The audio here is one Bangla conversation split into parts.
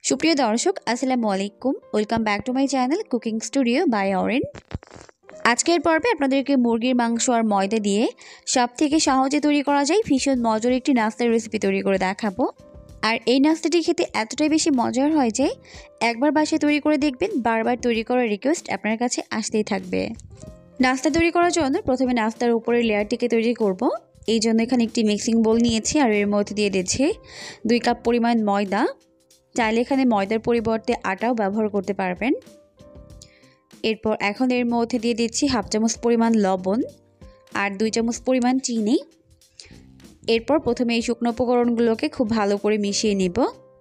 সুপ্রিয় দর্শক আসসালামু আলাইকুম, welcome back to my channel cooking studio by অরেন। আজকের পর্বে আপনাদেরকে মুরগির মাংস আর ময়দা দিয়ে সবথেকে সহজে তৈরি করা যায় ভীষণ মজার একটি নাস্তার রেসিপি তৈরি করে দেখাবো। আর এই নাস্তাটি খেতে এতটাই বেশি মজার হয় যে একবার বাসায় তৈরি করে দেখবেন, বারবার তৈরি করার রিকোয়েস্ট আপনার কাছে আসতেই থাকবে। নাস্তা তৈরি করার জন্য প্রথমে নাস্তার উপরের লেয়ারটিকে তৈরি করব। এই জন্য এখানে একটি মিক্সিং বোল নিয়েছি আর এর মধ্যে দিয়ে দিচ্ছি 2 কাপ পরিমাণ ময়দা। চাইলে এখানে ময়দার পরিবর্তে আটাও ব্যবহার করতে পারবেন। এরপর এখন এর মধ্যে দিয়ে দিচ্ছি হাফ চামচ পরিমাণ লবণ আর 2 চামচ পরিমাণ চিনি। এরপর প্রথমে এই শুকনো উপকরণগুলোকে খুব ভালো করে মিশিয়ে নেব।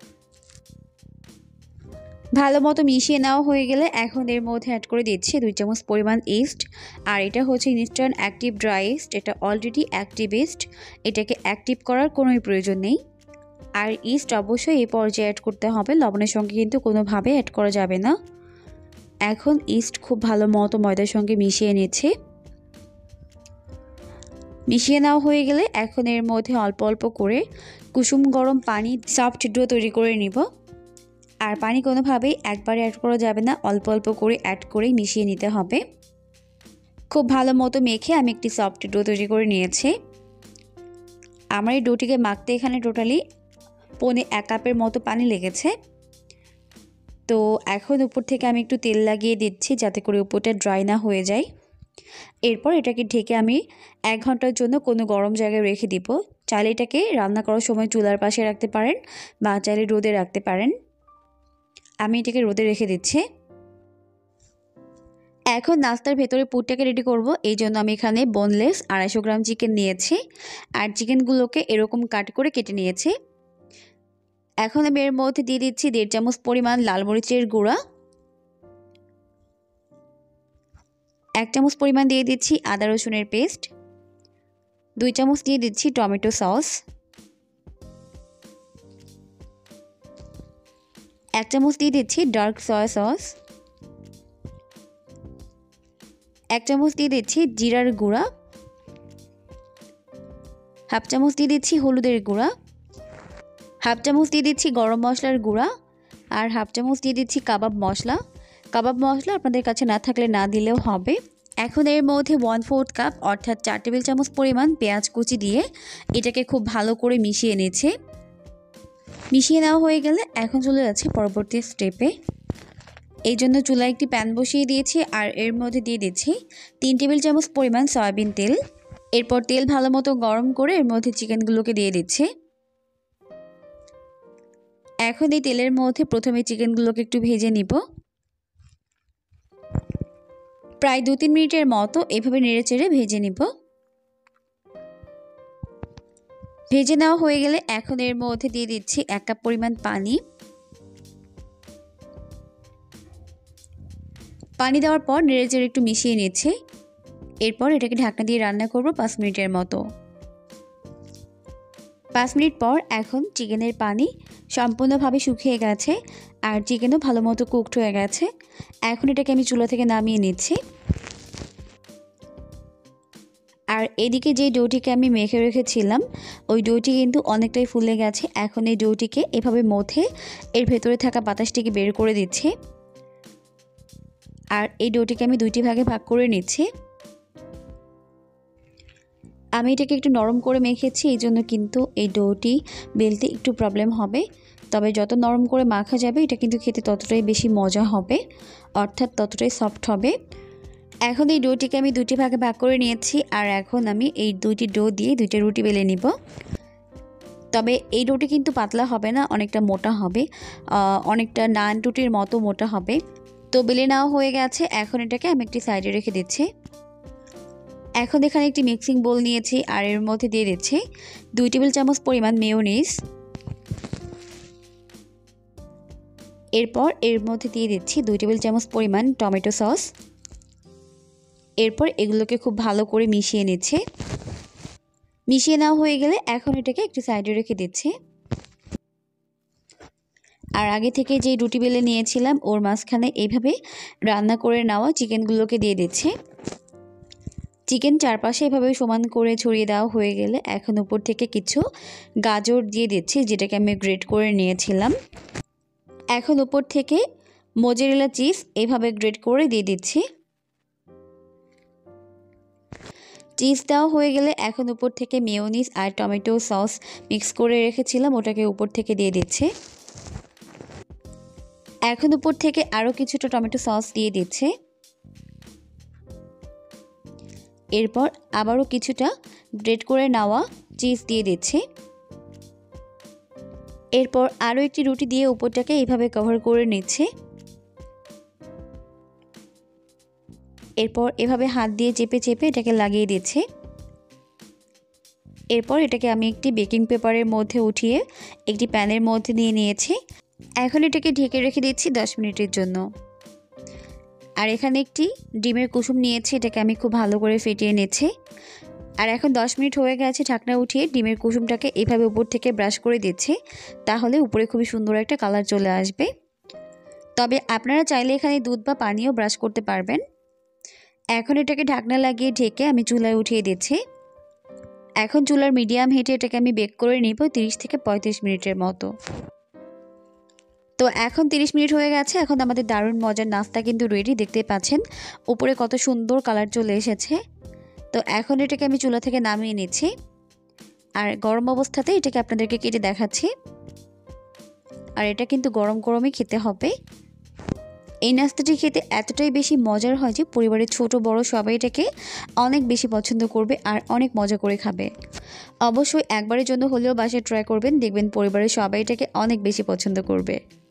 ভালো মতো মিশিয়ে নেওয়া হয়ে গেলে এখন এর মধ্যে অ্যাড করে দিচ্ছি 2 চামচ পরিমাণ ইস্ট। আর এটা হচ্ছে ইনস্ট্যান্ট অ্যাক্টিভ ড্রাই ইস্ট, এটা অলরেডি অ্যাক্টিভ ইস্ট, এটাকে অ্যাক্টিভ করার কোনোই প্রয়োজন নেই। আর ইস্ট অবশ্যই এই পর্যায়ে অ্যাড করতে হবে, লবণের সঙ্গে কিন্তু কোনোভাবে অ্যাড করা যাবে না। এখন ইস্ট খুব ভালো মতো ময়দার সঙ্গে মিশিয়ে নিচ্ছি। মিশিয়ে নেওয়া হয়ে গেলে এখন এর মধ্যে অল্প অল্প করে কুসুম গরম পানি সফট ডো তৈরি করে নিব। আর পানি কোনোভাবেই একবারে অ্যাড করা যাবে না, অল্প অল্প করে অ্যাড করে মিশিয়ে নিতে হবে। খুব ভালো মতো মেখে আমি একটি সফট ডো তৈরি করে নিয়েছি। আমার এই ডোটিকে মাখতে এখানে টোটালি 1.25 কাপের মতো পানি লেগেছে। তো এখন উপর থেকে আমি একটু তেল লাগিয়ে দিচ্ছি যাতে করে উপরটা ড্রাই না হয়ে যায়। এরপর এটাকে ঢেকে আমি 1 ঘন্টার জন্য কোনো গরম জায়গায় রেখে দিব। চাইলে এটাকে রান্না করার সময় চুলার পাশে রাখতে পারেন বা চাইলে রোদে রাখতে পারেন। আমি এটাকে রোদে রেখে দিচ্ছি। এখন নাস্তার ভেতরে পুরটাকে রেডি করব। এই জন্য আমি এখানে বোনলেস 250 গ্রাম চিকেন নিয়েছি আর চিকেনগুলোকে এরকম কাট করে কেটে নিয়েছি। এখন আমি এর মধ্যে দিয়ে দিচ্ছি 1.5 চামচ পরিমাণ লাল মরিচের গুঁড়া, 1 চামচ পরিমাণ দিয়ে দিচ্ছি আদা রসুনের পেস্ট, 2 চামচ দিয়ে দিচ্ছি টমেটো সস, 1 চামচ দিয়ে দিচ্ছি ডার্ক সয়া সস, 1 চামচ দিয়ে দিচ্ছি জিরার গুঁড়া, হাফ চামচ দিয়ে দিচ্ছি হলুদের গুঁড়া, হাফ চামচ দিয়ে দিচ্ছি গরম মশলার গুঁড়া আর হাফ চামচ দিয়ে দিচ্ছি কাবাব মশলা। কাবাব মশলা আপনাদের কাছে না থাকলে না দিলেও হবে। এখন এর মধ্যে 1/4 কাপ অর্থাৎ 4 টেবিল চামচ পরিমাণ পেঁয়াজ কুচি দিয়ে এটাকে খুব ভালো করে মিশিয়ে নিয়েছে। মিশিয়ে নেওয়া হয়ে গেলে এখন চলে যাচ্ছে পরবর্তী স্টেপে। এই জন্য চুলায় একটি প্যান বসিয়ে দিয়েছি আর এর মধ্যে দিয়ে দিচ্ছি 3 টেবিল চামচ পরিমাণ সয়াবিন তেল। এরপর তেল ভালো মতো গরম করে এর মধ্যে চিকেনগুলোকে দিয়ে দিচ্ছি। এখন এই তেলের মধ্যে প্রথমে চিকেনগুলোকে একটু ভেজে নিব। প্রায় 2-3 মিনিটের মতো এভাবে নেড়েচেড়ে ভেজে নিব। ভেজে নেওয়া হয়ে গেলে এখন এর মধ্যে দিয়ে দিচ্ছি 1 কাপ পরিমাণ পানি। পানি দেওয়ার পর নেড়েচেড়ে একটু মিশিয়ে নিচ্ছি। এরপর এটাকে ঢাকনা দিয়ে রান্না করব 5 মিনিটের মতো। 5 মিনিট পর এখন চিকেনের পানি সম্পূর্ণভাবে শুকিয়ে গেছে আর চিকেনও ভালো মতো কুকড হয়ে গেছে। এখন এটাকে আমি চুলা থেকে নামিয়ে নিচ্ছি। আর এদিকে যে ডোটিকে আমি মেখে রেখেছিলাম ওই ডোটি কিন্তু অনেকটাই ফুলে গেছে। এখন এই ডোটিকে এভাবে মথে এর ভেতরে থাকা বাতাসটিকে বের করে দিচ্ছি। আর এই ডোটিকে আমি 2টি ভাগে ভাগ করে নিচ্ছি। আমি এটাকে একটু নরম করে মেখেছি, এই জন্য কিন্তু এই ডোটি বেলতে একটু প্রবলেম হবে। তবে যত নরম করে মাখা যাবে এটা কিন্তু খেতে ততটাই বেশি মজা হবে, অর্থাৎ ততটাই সফট হবে। এখন এই ডোটিকে আমি 2টি ভাগে ভাগ করে নিয়েছি আর এখন আমি এই 2টি ডো দিয়ে 2টা রুটি বেলে নিব। তবে এই ডোটি কিন্তু পাতলা হবে না, অনেকটা মোটা হবে, অনেকটা নান রুটির মতো মোটা হবে। তো বেলে নেওয়া হয়ে গেছে, এখন এটাকে আমি একটি সাইডে রেখে দিচ্ছি। এখন এখানে একটি মিক্সিং বোল নিয়েছি আর এর মধ্যে দিয়ে দিচ্ছি 2 টেবিল চামচ পরিমাণ মেয়োনিজ। এরপর এর মধ্যে দিয়ে দিচ্ছি 2 টেবিল চামচ পরিমাণ টমেটো সস। এরপর এগুলোকে খুব ভালো করে মিশিয়ে নিচ্ছে। মিশিয়ে নেওয়া হয়ে গেলে এখন এটাকে একটু সাইডে রেখে দিচ্ছি। আর আগে থেকে যে রুটি বেলে নিয়েছিলাম ওর মাঝখানে এইভাবে রান্না করে নেওয়া চিকেনগুলোকে দিয়ে দিচ্ছি। চিকেন চারপাশে এভাবে সমান করে ছড়িয়ে দেওয়া হয়ে গেলে এখন উপর থেকে কিছু গাজর দিয়ে দিচ্ছি, যেটাকে আমি গ্রেট করে নিয়েছিলাম। এখন উপর থেকে মোজারেলা চিজ এভাবে গ্রেট করে দিয়ে দিচ্ছি। চিজ দেওয়া হয়ে গেলে এখন উপর থেকে মেয়োনিজ আর টমেটো সস মিক্স করে রেখেছিলাম ওটাকে উপর থেকে দিয়ে দিচ্ছি। এখন উপর থেকে আরও কিছুটা টমেটো সস দিয়ে দিচ্ছে। এরপর আবারও কিছুটা গ্রেট করে নেওয়া চিজ দিয়ে দিচ্ছি। এরপর আরও একটি রুটি দিয়ে উপরটাকে এইভাবে কভার করে নিচ্ছে। এরপর এভাবে হাত দিয়ে চেপে চেপে এটাকে লাগিয়ে দিচ্ছে। এরপর এটাকে আমি একটি বেকিং পেপারের মধ্যে উঠিয়ে একটি প্যানের মধ্যে নিয়ে নিয়েছি। এখন এটাকে ঢেকে রেখে দিচ্ছি 10 মিনিটের জন্য। আর এখানে একটি ডিমের কুসুম নিয়েছি, এটাকে আমি খুব ভালো করে ফেটিয়ে নিচ্ছি। আর এখন 10 মিনিট হয়ে গেছে, ঢাকনা উঠিয়ে ডিমের কুসুমটাকে এইভাবে উপর থেকে ব্রাশ করে দিচ্ছি, তাহলে উপরে খুবই সুন্দর একটা কালার চলে আসবে। তবে আপনারা চাইলে এখানে দুধ বা পানিও ব্রাশ করতে পারবেন। এখন এটাকে ঢাকনা লাগিয়ে ঢেকে আমি চুলায় উঠিয়ে দিচ্ছি। এখন চুলার মিডিয়াম হিটে এটাকে আমি বেক করে নিব 30 থেকে 35 মিনিটের মতো। তো এখন 30 মিনিট হয়ে গেছে। এখন আমাদের দারুণ মজার নাস্তা কিন্তু রেডি, দেখতেই পাচ্ছেন উপরে কত সুন্দর কালার চলে এসেছে। তো এখন এটাকে আমি চুলা থেকে নামিয়ে নিচ্ছি। আর গরম অবস্থাতে এটাকে আপনাদেরকে কেটে দেখাচ্ছি। আর এটা কিন্তু গরম গরমই খেতে হবে। এই নাস্তাটি খেতে এতটাই বেশি মজার হয় যে পরিবারের ছোট বড় সবাই এটাকে অনেক বেশি পছন্দ করবে আর অনেক মজা করে খাবে। অবশ্যই একবারের জন্য হলেও বাসায় ট্রাই করবেন, দেখবেন পরিবারের সবাই এটাকে অনেক বেশি পছন্দ করবে।